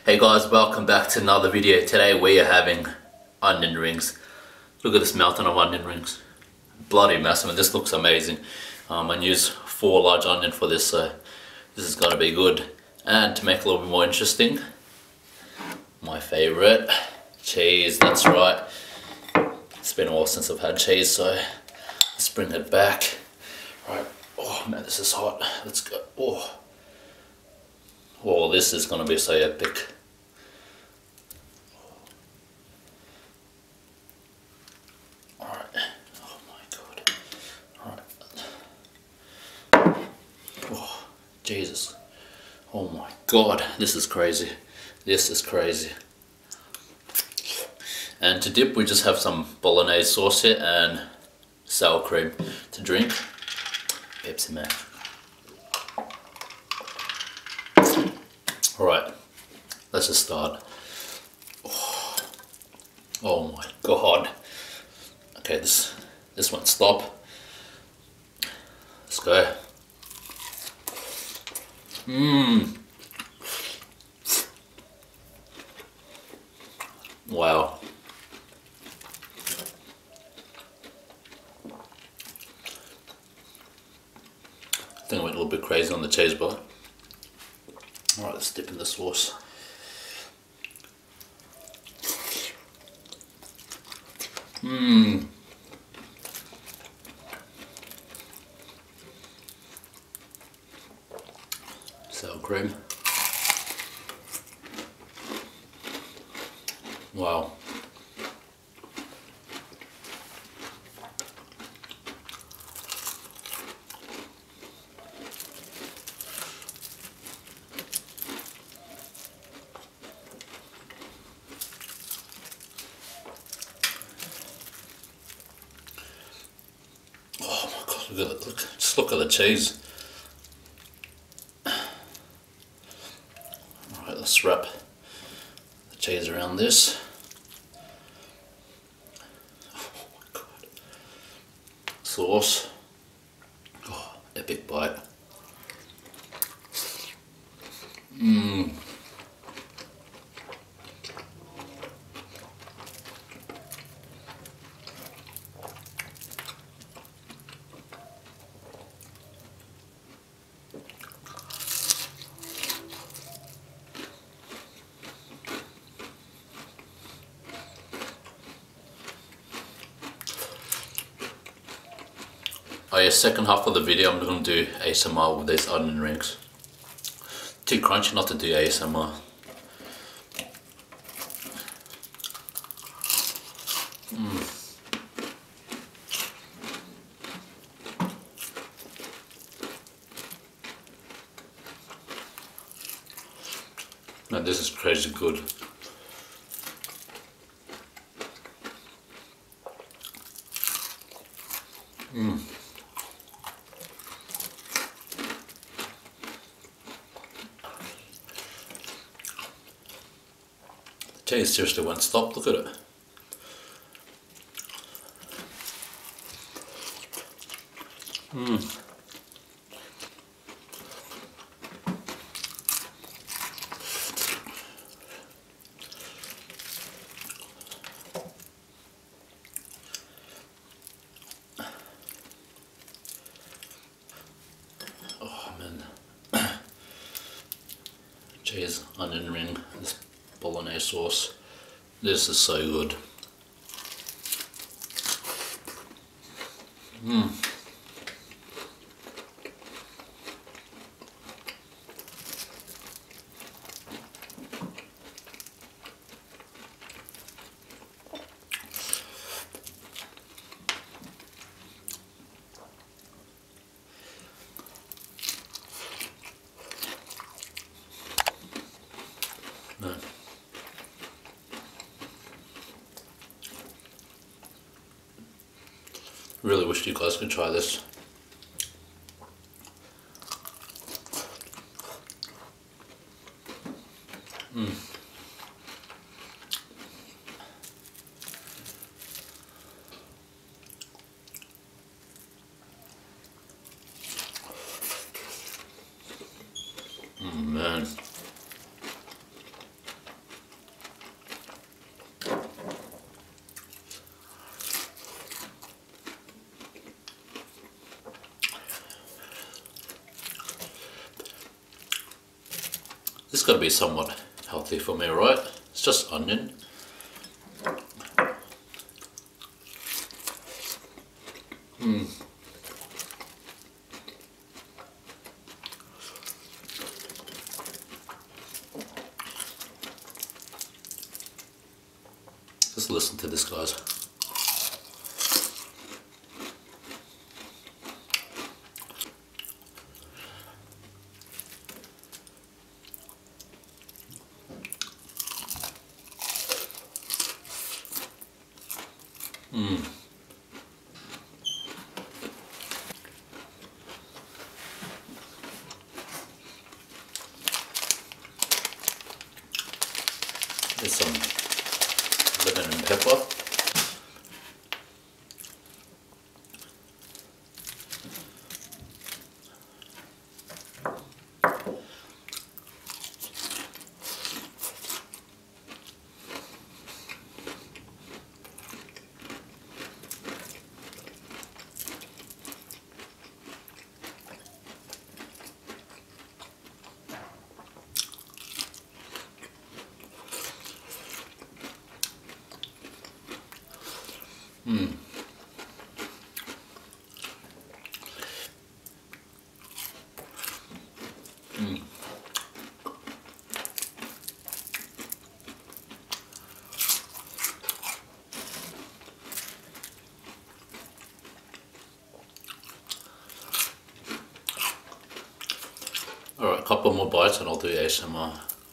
Hey guys, welcome back to another video. Today we are having onion rings. Look at this mountain of onion rings. Bloody massive, and this looks amazing. I used 4 large onions for this, so this is gonna be good. And to make it a little bit more interesting, my favorite, cheese, that's right. It's been a while since I've had cheese, so let's bring it back. Right, oh man, this is hot. Let's go. Oh, this is gonna be so epic. Alright, oh my god. Alright. Oh, Jesus. Oh my god, this is crazy. This is crazy. And to dip, we just have some bolognese sauce here and sour cream. To drink, Pepsi Man. Alright, let's just start. Oh my god. Okay, this won't stop. Let's go. Wow. I think I went a little bit crazy on the cheese bar. Alright, let's dip in the sauce. Sour cream. Wow. Oh my god, look at it, just look at the cheese. Alright, let's wrap the cheese around this. Oh my god. Sauce. Oh, epic bite. Oh yeah, second half of the video I'm going to do ASMR with these onion rings. Too crunchy not to do ASMR. Man, this is crazy good. The cheese seriously won't stop, look at it. Oh man. Cheese, onion ring, this bolognese sauce. This is so good. Man. Really wish you guys could try this. Man. This got to be somewhat healthy for me, right? It's just onion. Just listen to this, guys. There's some lemon and pepper. Alright, a couple more bites and I'll do ASMR.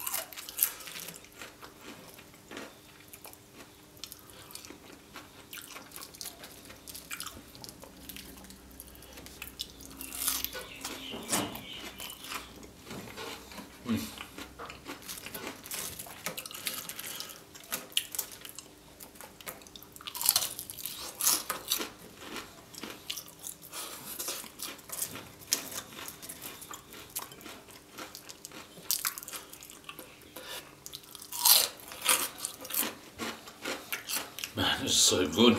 Man, this is so good.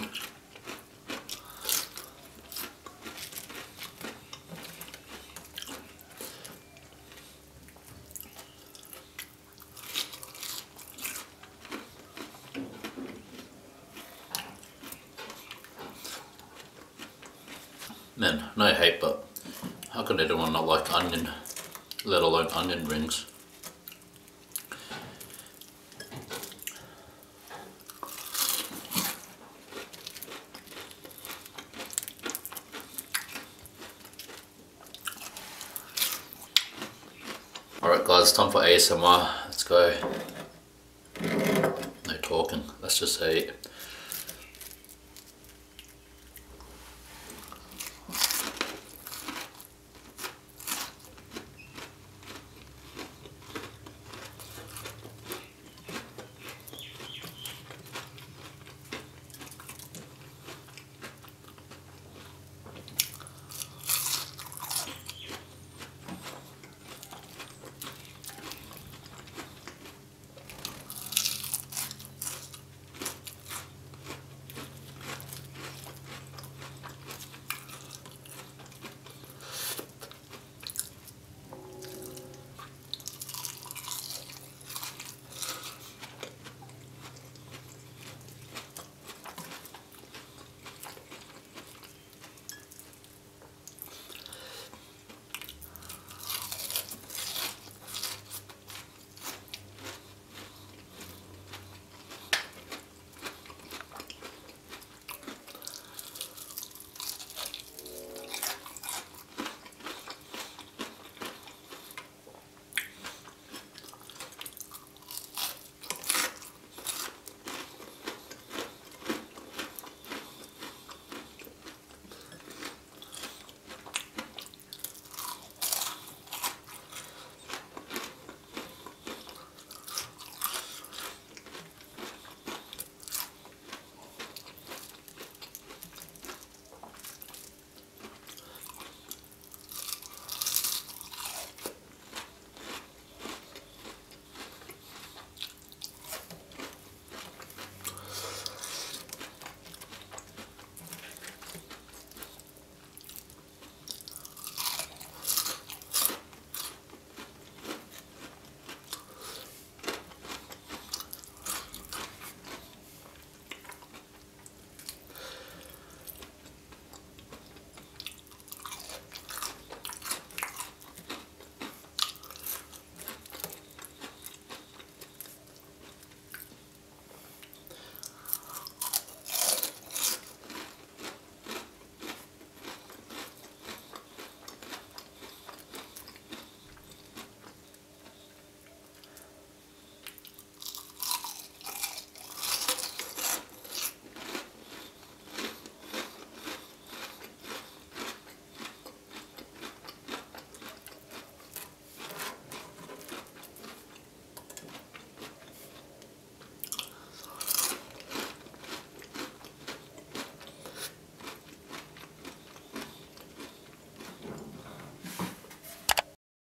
Man, no hate, but how could anyone not like onion, let alone onion rings? Alright guys, it's time for ASMR. Let's go. No talking, let's just say